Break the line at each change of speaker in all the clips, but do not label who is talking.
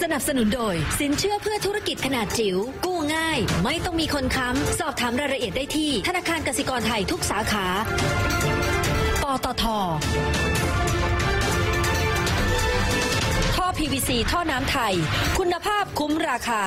นับสนุนโดยสินเชื่อเพื่อธุรกิจขนาดจิ๋วกู้ง่ายไม่ต้องมีคนค้ำสอบถามรายละเอียดได้ที่ธนาคารกสิกรไทยทุกสาขาปตท.ท่อ PVC ท่อน้ำไทยคุณภาพคุ้มราคา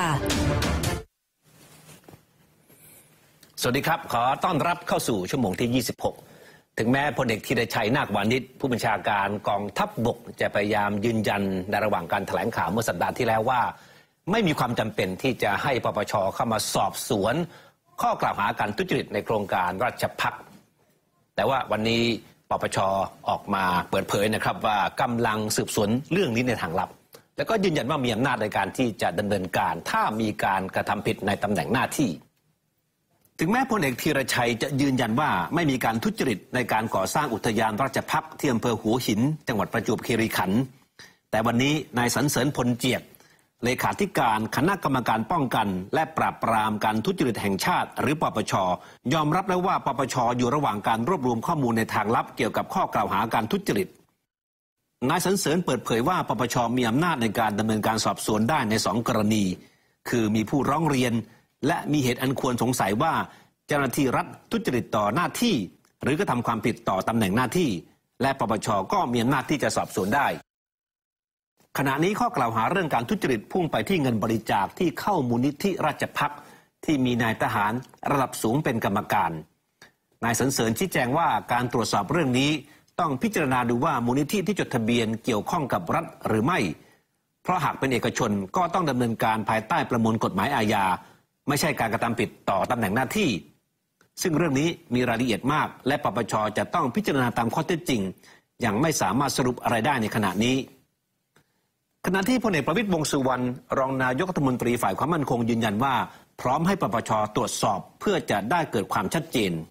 สวัสดีครับขอต้อนรับเข้าสู่ชั่วโมงที่26ถึงแม้พลเอกธีรชัยนาควานิชผู้บัญชาการกองทัพบกจะพยายามยืนยันในระหว่างการแถลงข่าวเมื่อสัปดาห์ที่แล้วว่าไม่มีความจำเป็นที่จะให้ปปช.เข้ามาสอบสวนข้อกล่าวหาการทุจริตในโครงการราชภัฏแต่ว่าวันนี้ปปช.ออกมาเปิดเผยนะครับว่ากำลังสืบสวนเรื่องนี้ในทางลับแล้วก็ยืนยันว่ามีอำนาจในการที่จะดำเนินการถ้ามีการกระทำผิดในตำแหน่งหน้าที่ถึงแม้พลเอกธีรชัยจะยืนยันว่าไม่มีการทุจริตในการก่อสร้างอุทยานราชภัฏที่อำเภอหัวหินจังหวัดประจวบคีรีขันธ์แต่วันนี้นายสรรเสริญพลเจียกเลขาธิการคณะกรรมการป้องกันและปราบปรามการทุจริตแห่งชาติหรือปปช.ยอมรับแล้วว่าปปช.อยู่ระหว่างการรวบรวมข้อมูลในทางลับเกี่ยวกับข้อกล่าวหาการทุจริตนายสรรเสริญเปิดเผยว่าปปช.มีอำนาจในการดำเนินการสอบสวนได้ใน2กรณีคือมีผู้ร้องเรียนและมีเหตุอันควรสงสัยว่าเจ้าหน้าที่รัฐทุจริตต่อหน้าที่หรือกระทำความผิดต่อตำแหน่งหน้าที่และปปช.ก็มีอำนาจที่จะสอบสวนได้ขณะนี้ข้อกล่าวหาเรื่องการทุจริตพุ่งไปที่เงินบริจาคที่เข้ามูลนิธิราชภัฏที่มีนายทหารระดับสูงเป็นกรรมการนายสรรเสริญชี้แจงว่าการตรวจสอบเรื่องนี้ต้องพิจารณาดูว่ามูลนิธิที่จดทะเบียนเกี่ยวข้องกับรัฐหรือไม่เพราะหากเป็นเอกชนก็ต้องดำเนินการภายใต้ประมวลกฎหมายอาญาไม่ใช่การกระทำผิดต่อตำแหน่งหน้าที่ซึ่งเรื่องนี้มีรายละเอียดมากและปปช.จะต้องพิจารณาตามข้อเท็จจริงยังไม่สามารถสรุปอะไรได้ในขณะนี้ขณะที่พลเอกประวิตรวงษ์สุวรรณรองนายกรัฐมนตรีฝ่ายความมั่นคงยืนยันว่าพร้อมให้ปปช.ตรวจสอบเพื่อจะได้เกิดความชัดเจน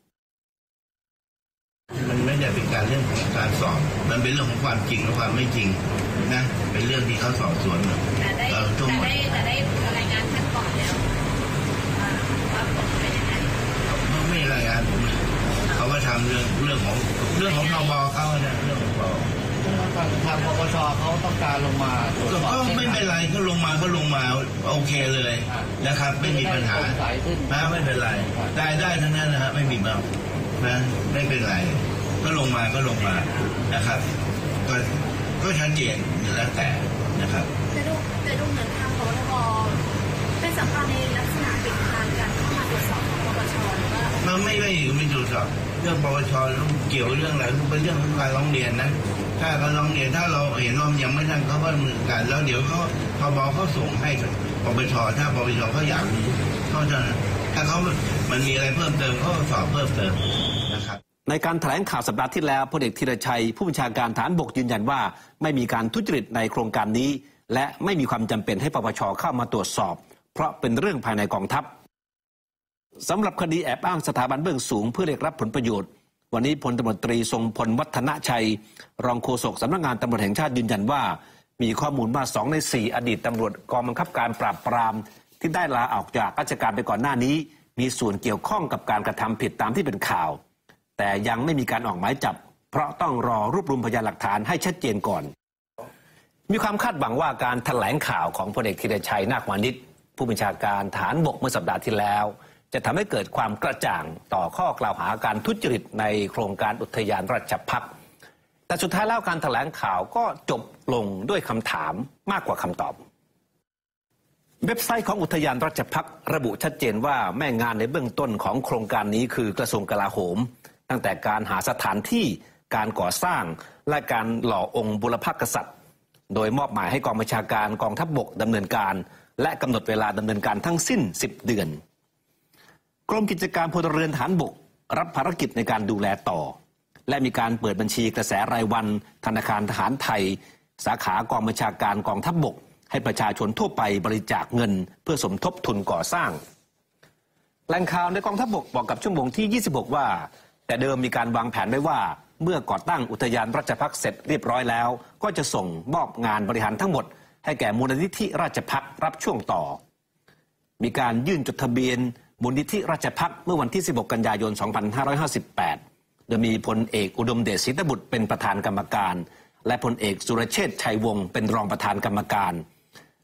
มันไม่ได้เป็นการเรื่องของการสอบมันเป็นเรื่องของความจริงและความไม่จริงนะเป็นเรื่องที่เขาสอบสวนทั้งหมด
แต่ได้รายงานท่านก่อนแล้วว่าผลเป็นยังไง
ไม่รายงานผมเขาก็ทำเรื่องของทบเขาเนี่ยเรื่องของ
ทางปปช.เขาต้องการลงมาตรวจสอบ
ก็ไม่เป็นไรก็ลงมาโอเคเลยนะครับไม่มีปัญหาไม่เป็นไรได้ทั้งนั้นนะฮะไม่มีปัญหาไม่เป็นไรก็ลงมานะครับก็ชัดเจนแล้วแต่นะครับ
จะดูเหมือนทางปปช.เป็นสำคัญในลักษณะปิดทางการเข้ามาตรวจสอบของปปช.หรือว่า
มันไม่ตรวจสอบเรื่องปปช.เกี่ยวเรื่องอะไรเป็นเรื่องของการร้องเรียนนะถ้าการร้องเรียนถ้าเราเห็นว่ายังไม่ทันเขาก็ดำเนินการแล้วเดี๋ยวเขาส่งให้ปปช.ถ้าปปช.เขาอยากรู้เขาจะถ้ามันมีอะไรเพิ่มเติมเขาสอบเพิ่มเติมนะครับ
ในการแถลงข่าวสัปดาห์ที่แล้วพลเอกธีรชัยผู้บัญชาการทหารบกยืนยันว่าไม่มีการทุจริตในโครงการนี้และไม่มีความจำเป็นให้ปปช.เข้ามาตรวจสอบเพราะเป็นเรื่องภายในกองทัพสำหรับคดีแอบอ้างสถาบันเบื้องสูงเพื่อเรียกรับผลประโยชน์วันนี้พลตำรวจตรีทรงพลวัฒนชัยรองโฆษกสำนักงานตำรวจแห่งชาติยืนยันว่ามีข้อมูลว่า2 ใน 4อดีตตำรวจกองบังคับการปราบปรามที่ได้ลาออกจากราชการไปก่อนหน้านี้มีส่วนเกี่ยวข้องกับการกระทำผิดตามที่เป็นข่าวแต่ยังไม่มีการออกหมายจับเพราะต้องรอรวบรวมพยานหลักฐานให้ชัดเจนก่อนมีความคาดหวังว่าการแถลงข่าวของพลเอกธีรชัยนาควานิชผู้บัญชาการทหารบกเมื่อสัปดาห์ที่แล้วจะทำให้เกิดความกระจ่างต่อข้อกล่าวหาการทุจริตในโครงการอุทยานราชภัฏแต่สุดท้ายแล้วการแถลงข่าวก็จบลงด้วยคำถามมากกว่าคำตอบเว็บไซต์ของอุทยานราชภัฏระบุชัดเจนว่าแม่งานในเบื้องต้นของโครงการนี้คือกระทรวงกลาโหมตั้งแต่การหาสถานที่การก่อสร้างและการหล่อองค์บุรพกษัตริย์โดยมอบหมายให้กองบัญชาการกองทัพบกดำเนินการและกำหนดเวลาดำเนินการทั้งสิ้น10 เดือนกรมกิจการพลเรือนทหารบกรับภารกิจในการดูแลต่อและมีการเปิดบัญชีกระแสรายวันธนาคารทหารไทยสาขากองบัญชาการกองทัพบกให้ประชาชนทั่วไปบริจาคเงินเพื่อสมทบทุนก่อสร้างแหล่งข่าวในกองทัพบกบอกกับชั่วโมงที่26ว่าแต่เดิมมีการวางแผนไว้ว่าเมื่อก่อตั้งอุทยานราชภัฏเสร็จเรียบร้อยแล้วก็จะส่งมอบงานบริหารทั้งหมดให้แก่มูลนิธิราชภัฏรับช่วงต่อมีการยื่นจดทะเบียนมูลนิธิราชภัฏเมื่อวันที่16 กันยายน 2558โดยมีพลเอกอุดมเดชศรีตบุตรเป็นประธานกรรมการและพลเอกสุรเชษฐ์ชัยวงศ์เป็นรองประธานกรรมการ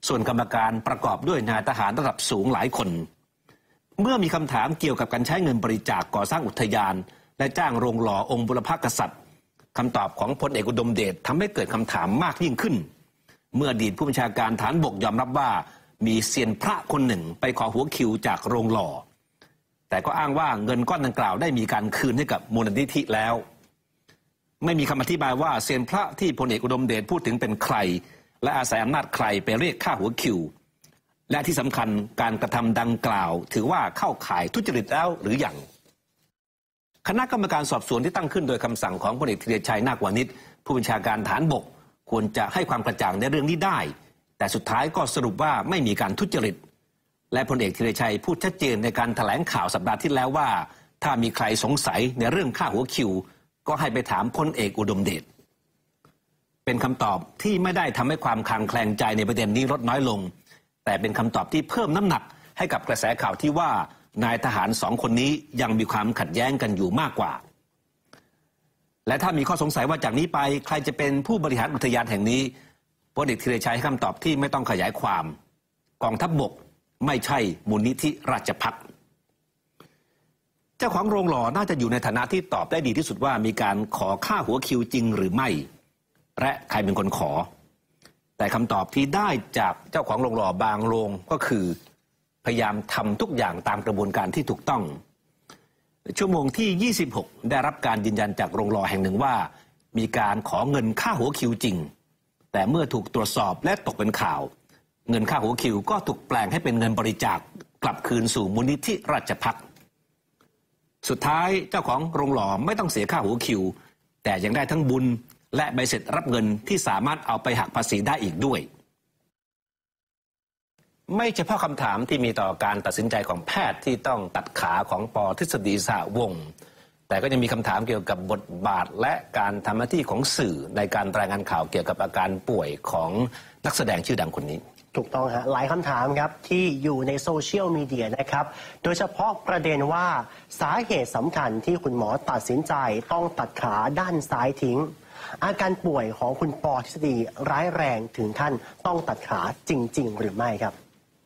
ส่วนกรรมการประกอบด้วยนายทหารระดับสูงหลายคนเมื่อมีคำถามเกี่ยวกับการใช้เงินบริจาคก่อสร้างอุทยานและจ้างโรงหล่อองค์บุรพกษัตริย์คำตอบของพลเอกอุดมเดชทำให้เกิดคำถามมากยิ่งขึ้นเมื่ออดีตผู้บัญชาการฐานบกยอมรับว่ามีเซียนพระคนหนึ่งไปขอหัวคิวจากโรงหล่อแต่ก็อ้างว่าเงินก้อนดังกล่าวได้มีการคืนให้กับมูลนิธิแล้วไม่มีคำอธิบายว่าเซียนพระที่พลเอกอุดมเดชพูดถึงเป็นใครและอาศัยอำนาจใครไปเรียกค่าหัวคิวและที่สำคัญการกระทำดังกล่าวถือว่าเข้าข่ายทุจริตแล้วหรือยังคณะกรรมการสอบสวนที่ตั้งขึ้นโดยคำสั่งของพลเอกธีรชัยนาควานิชผู้บัญชาการฐานบกควรจะให้ความกระจ่างในเรื่องนี้ได้แต่สุดท้ายก็สรุปว่าไม่มีการทุจริตและพลเอกธีรชัยพูดชัดเจนในการแถลงข่าวสัปดาห์ที่แล้วว่าถ้ามีใครสงสัยในเรื่องค่าหัวคิวก็ให้ไปถามพลเอกอุดมเดชเป็นคำตอบที่ไม่ได้ทำให้ความคลางแคลงใจในประเด็นนี้ลดน้อยลงแต่เป็นคำตอบที่เพิ่มน้ำหนักให้กับกระแสข่าวที่ว่านายทหาร2 คนนี้ยังมีความขัดแย้งกันอยู่มากกว่าและถ้ามีข้อสงสัยว่าจากนี้ไปใครจะเป็นผู้บริหารอุทยานแห่งนี้พลเอกธีรชัยให้คำตอบที่ไม่ต้องขยายความกองทัพบกไม่ใช่มูลนิธิราชภัฏเจ้าของโรงหล่อน่าจะอยู่ในฐานะที่ตอบได้ดีที่สุดว่ามีการขอค่าหัวคิวจริงหรือไม่และใครเป็นคนขอแต่คำตอบที่ได้จากเจ้าของโรงหล่อบางโรงก็คือพยายามทำทุกอย่างตามกระบวนการที่ถูกต้องชั่วโมงที่26ได้รับการยืนยันจากโรงหล่อแห่งหนึ่งว่ามีการขอเงินค่าหัวคิวจริงแต่เมื่อถูกตรวจสอบและตกเป็นข่าวเงินค่าหัวคิวก็ถูกแปลงให้เป็นเงินบริจาคกลับคืนสู่มูลนิธิราชภัฏสุดท้ายเจ้าของโรงหล่อไม่ต้องเสียค่าหัวคิวแต่ยังได้ทั้งบุญและใบเสร็จรับเงินที่สามารถเอาไปหักภาษีได้อีกด้วยไม่เฉพาะคำถามที่มีต่อการตัดสินใจของแพทย์ที่ต้องตัดขาของป.ทฤษฎีสหวงศ์แต่ก็ยังมีคำถามเกี่ยวกับบทบาทและการทำหน้าที่ของสื่อในการรายงานข่าวเกี่ยวกับอาการป่วยของนักแสดงชื่อดังคนนี้
ถูกต้องฮะหลายคำถามครับที่อยู่ในโซเชียลมีเดียนะครับโดยเฉพาะประเด็นว่าสาเหตุสำคัญที่คุณหมอตัดสินใจต้องตัดขาด้านซ้ายทิ้งอาการป่วยของคุณป.ทฤษฎีร้ายแรงถึงขั้นต้องตัดขาจริงๆหรือไม่ครับ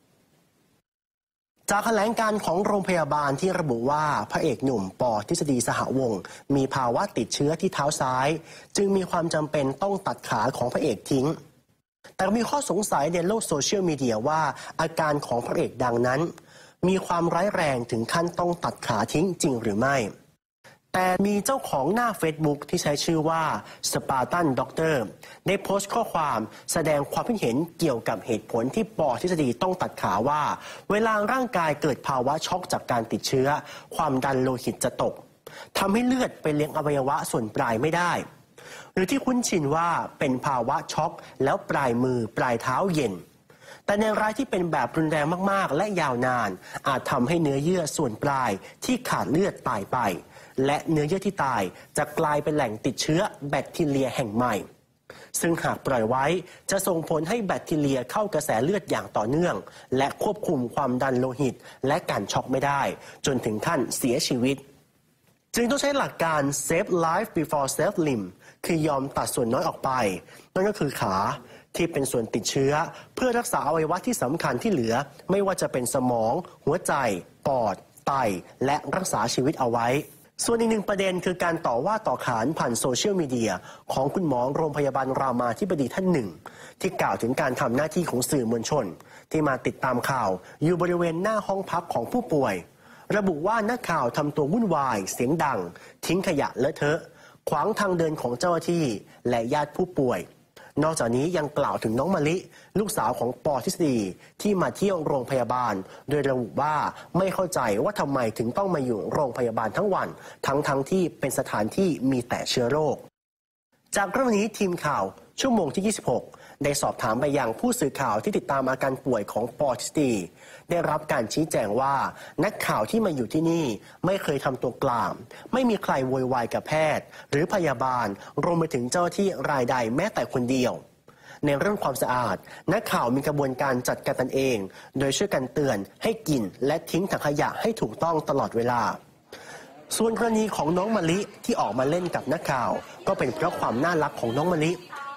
จากแถลงการของโรงพยาบาลที่ระบุว่าพระเอกหนุ่มป.ทฤษฎีสหวงศ์มีภาวะติดเชื้อที่เท้าซ้ายจึงมีความจำเป็นต้องตัดขาของพระเอกทิ้งแต่มีข้อสงสัยในโลกโซเชียลมีเดียว่าอาการของพระเอกดังนั้นมีความร้ายแรงถึงขั้นต้องตัดขาทิ้งจริงหรือไม่แต่มีเจ้าของหน้า Facebook ที่ใช้ชื่อว่า Spartan Doctor ได้โพสต์ข้อความแสดงความคิดเห็นเกี่ยวกับเหตุผลที่ป.ทฤษฎีต้องตัดขาว่าเวลาร่างกายเกิดภาวะช็อกจากการติดเชื้อความดันโลหิตจะตกทำให้เลือดไปเลี้ยงอวัยวะส่วนปลายไม่ได้หรือที่คุ้นชินว่าเป็นภาวะช็อกแล้วปลายมือปลายเท้าเย็นแต่ในรายที่เป็นแบบรุนแรงมากๆและยาวนานอาจทำให้เนื้อเยื่อส่วนปลายที่ขาดเลือดตายไปและเนื้อเยื่อที่ตายจะกลายเป็นแหล่งติดเชื้อแบคทีเรียแห่งใหม่ซึ่งหากปล่อยไว้จะส่งผลให้แบคทีเรียเข้ากระแสเลือดอย่างต่อเนื่องและควบคุมความดันโลหิตและการช็อกไม่ได้จนถึงขั้นเสียชีวิตจึงต้องใช้หลักการ save life before save limb คือยอมตัดส่วนน้อยออกไปนั่นก็คือขาที่เป็นส่วนติดเชื้อเพื่อรักษาอวัยวะที่สำคัญที่เหลือไม่ว่าจะเป็นสมองหัวใจปอดไตและรักษาชีวิตเอาไว้ส่วนอีกหนึ่งประเด็นคือการต่อว่าต่อขานผ่านโซเชียลมีเดียของคุณหมอโรงพยาบาลรามาธิบดีท่านหนึ่งที่กล่าวถึงการทำหน้าที่ของสื่อมวลชนที่มาติดตามข่าวอยู่บริเวณหน้าห้องพักของผู้ป่วยระบุว่านักข่าวทำตัววุ่นวายเสียงดังทิ้งขยะเลอะเทอะขวางทางเดินของเจ้าหน้าที่และญาติผู้ป่วยนอกจากนี้ยังกล่าวถึงน้องมะลิลูกสาวของป.ทฤษฎีที่มาเที่ยวโรงพยาบาลโดยระบุว่าไม่เข้าใจว่าทำไมถึงต้องมาอยู่โรงพยาบาลทั้งวันทั้งที่เป็นสถานที่มีแต่เชื้อโรคจากเรื่องนี้ทีมข่าวชั่วโมงที่26ได้สอบถามไปยังผู้สื่อข่าวที่ติดตามอาการป่วยของป.ทฤษฎีได้รับการชี้แจงว่านักข่าวที่มาอยู่ที่นี่ไม่เคยทำตัวกลางไม่มีใครโวยวายกับแพทย์หรือพยาบาลรวมไปถึงเจ้าหน้าที่รายใดแม้แต่คนเดียวในเรื่องความสะอาดนักข่าวมีกระบวนการจัดการตนเองโดยช่วยกันเตือนให้กินและทิ้งถังขยะให้ถูกต้องตลอดเวลาส่วนกรณีของน้องมะลิที่ออกมาเล่นกับนักข่าวก็เป็นเพราะความน่ารักของน้องมะลิ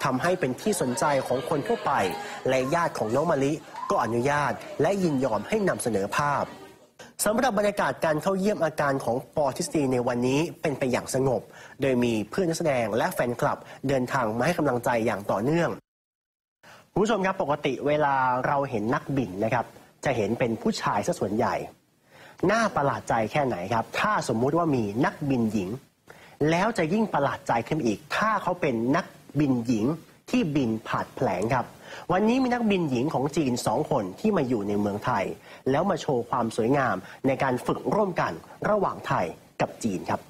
ทำให้เป็นที่สนใจของคนทั่วไปและญาติของน้องมะลิก็อนุญาตและยินยอมให้นำเสนอภาพสำหรับบรรยากาศการเข้าเยี่ยมอาการของป.ทฤษฎีในวันนี้เป็นไปอย่างสงบโดยมีเพื่อนนักแสดงและแฟนคลับเดินทางมาให้กำลังใจอย่างต่อเนื่องคุณผู้ชมครับปกติเวลาเราเห็นนักบินนะครับจะเห็นเป็นผู้ชายซะส่วนใหญ่น่าประหลาดใจแค่ไหนครับถ้าสมมุติว่ามีนักบินหญิงแล้วจะยิ่งประหลาดใจขึ้นอีกถ้าเขาเป็นนักบินหญิงที่บินผาดแผลงครับวันนี้มีนักบินหญิงของจีน2 คนที่มาอยู่ในเมืองไทยแล้วมาโชว์ความสวยงามในการฝึกร่วมกันระหว่างไทยกับจีนครับ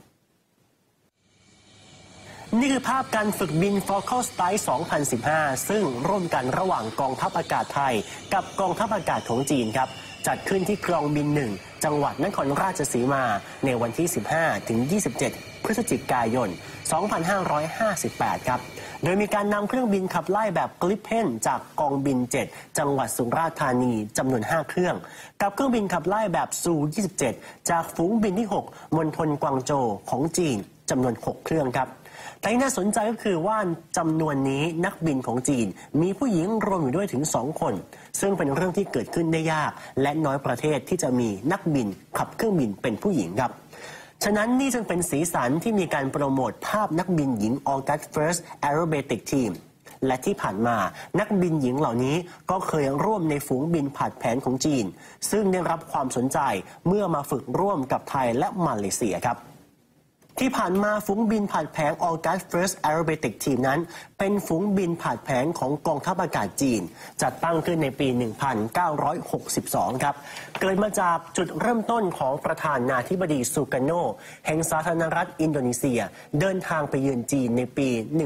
นี่คือภาพการฝึกบิน Focal Strike 2015 ซึ่งร่วมกันระหว่างกองทัพอากาศไทยกับกองทัพอากาศของจีนครับจัดขึ้นที่กองบิน 1 จังหวัดนครราชสีมาในวันที่ 15 ถึง 27 พฤศจิกายน 2558 ครับโดยมีการนำเครื่องบินขับไล่แบบกลิปเพนจากกองบิน 7 จังหวัดสุราษฎร์ธานีจำนวน 5 เครื่องกับเครื่องบินขับไล่แบบซู 27 จากฝูงบินที่ 6 มณฑลกวางโจวของจีนจำนวน 6 เครื่องครับแต่ที่น่าสนใจก็คือว่าจำนวนนี้นักบินของจีนมีผู้หญิงรวมอยู่ด้วยถึง2 คนซึ่งเป็นเรื่องที่เกิดขึ้นได้ยากและน้อยประเทศที่จะมีนักบินขับเครื่องบินเป็นผู้หญิงครับฉะนั้นนี่จึงเป็นสีสันที่มีการโปรโมทภาพนักบินหญิง August First Aerobatic Team และที่ผ่านมานักบินหญิงเหล่านี้ก็เคยร่วมในฝูงบินผาดแผนของจีนซึ่งได้รับความสนใจเมื่อมาฝึกร่วมกับไทยและมาเลเซียครับที่ผ่านมาฝูงบินผาดแผน August First Aerobatic Team นั้นเป็นฝูงบินผาดแผนของกองทัพอากาศจีนจัดตั้งขึ้นในปี 1962 ครับเกิดมาจากจุดเริ่มต้นของประธานาธิบดีซูการโนแห่งสาธารณรัฐอินโดนีเซียเดินทางไปเยือนจีนในปี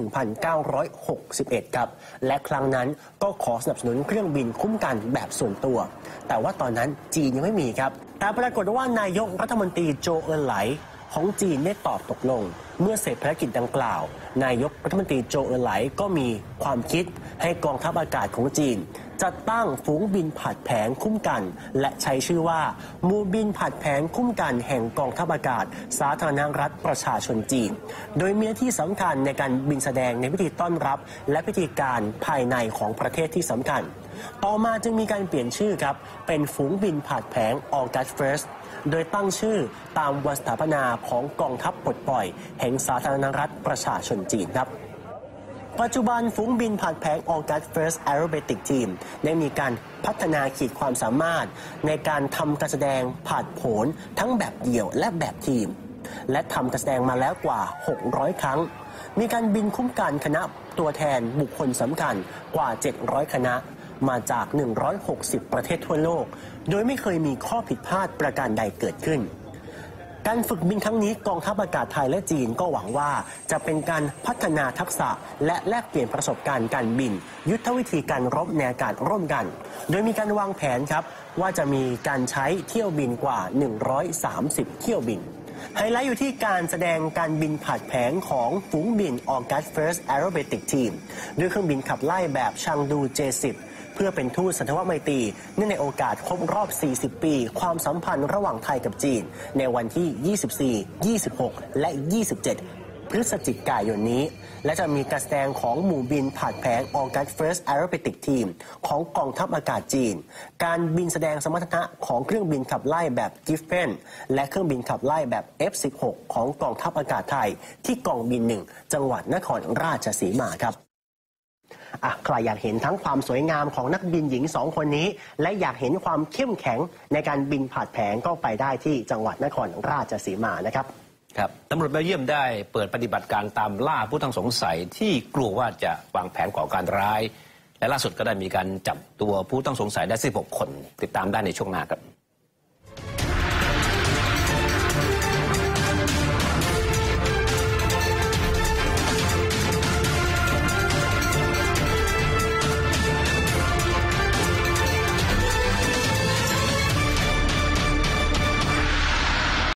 1961 ครับและครั้งนั้นก็ขอสนับสนุนเครื่องบินคุ้มกันแบบส่วนตัวแต่ว่าตอนนั้นจีนยังไม่มีครับแต่ปรากฏว่านายกรัฐมนตรีโจเอินไหลของจีนได้ตอบตกลงเมื่อเสร็จภารกิจดังกล่าวนายกรัฐมนตรีโจเอินไหลก็มีความคิดให้กองทัพอากาศของจีนจัดตั้งฝูงบินผาดแผนคุ้มกันและใช้ชื่อว่าหมู่บินผาดแผนคุ้มกันแห่งกองทัพอากาศสาธารณรัฐประชาชนจีนโดยมีหน้าที่สำคัญในการบินแสดงในพิธีต้อนรับและพิธีการภายในของประเทศที่สำคัญต่อมาจึงมีการเปลี่ยนชื่อครับเป็นฝูงบินผาดแผน August Firstโดยตั้งชื่อตามวันสถาปนาของกองทัพปลดปล่อยแห่งสาธารณรัฐประชาชนจีนครับปัจจุบันฝูงบินผาดแผน August First Aerobatic Team ได้มีการพัฒนาขีดความสามารถในการทำการแสดงผาดโผนทั้งแบบเดี่ยวและแบบทีมและทำการแสดงมาแล้วกว่า600 ครั้งมีการบินคุ้มกันคณะตัวแทนบุคคลสำคัญกว่า700 คณะมาจาก160ประเทศทั่วโลกโดยไม่เคยมีข้อผิดพลาดประการใดเกิดขึ้นการฝึกบินครั้งนี้กองทัพอากาศไทยและจีนก็หวังว่าจะเป็นการพัฒนาทักษะและแลกเปลี่ยนประสบการณ์การบินยุทธวิธีการรบในอากาศร่วมกันโดยมีการวางแผนครับว่าจะมีการใช้เที่ยวบินกว่า130เที่ยวบินไฮไลท์อยู่ที่การแสดงการบินผาดแผนของฝูงบิน August First Aerobatic Team ด้วยเครื่องบินขับไล่แบบชังดู J10เพื่อเป็นทูตสันทวไมตรีเนื่องในโอกาสครบรอบ40 ปีความสัมพันธ์ระหว่างไทยกับจีนในวันที่ 24 26 และ 27 พฤศจิกายนนี้และจะมีการแสดงของหมู่บินผาดแผน August First Aerobatic Team ของกองทัพอากาศจีนการบินแสดงสมรรถนะของเครื่องบินขับไล่แบบกิฟเฟนและเครื่องบินขับไล่แบบ F-16 ของกองทัพอากาศไทยที่กองบิน 1 จังหวัดนครราชสีมาครับใครอยากเห็นทั้งความสวยงามของนักบินหญิง2 คนนี้และอยากเห็นความเข้มแข็งในการบินผาดแผนก็ไปได้ที่จังหวัดนครราชสีมานะครับ
ครับตำรวจเบลเยียมได้เปิดปฏิบัติการตามล่าผู้ต้องสงสัยที่กลัวว่าจะวางแผนก่อการร้ายและล่าสุดก็ได้มีการจับตัวผู้ต้องสงสัยได้16 คนติดตามได้ในช่วงหน้าครับ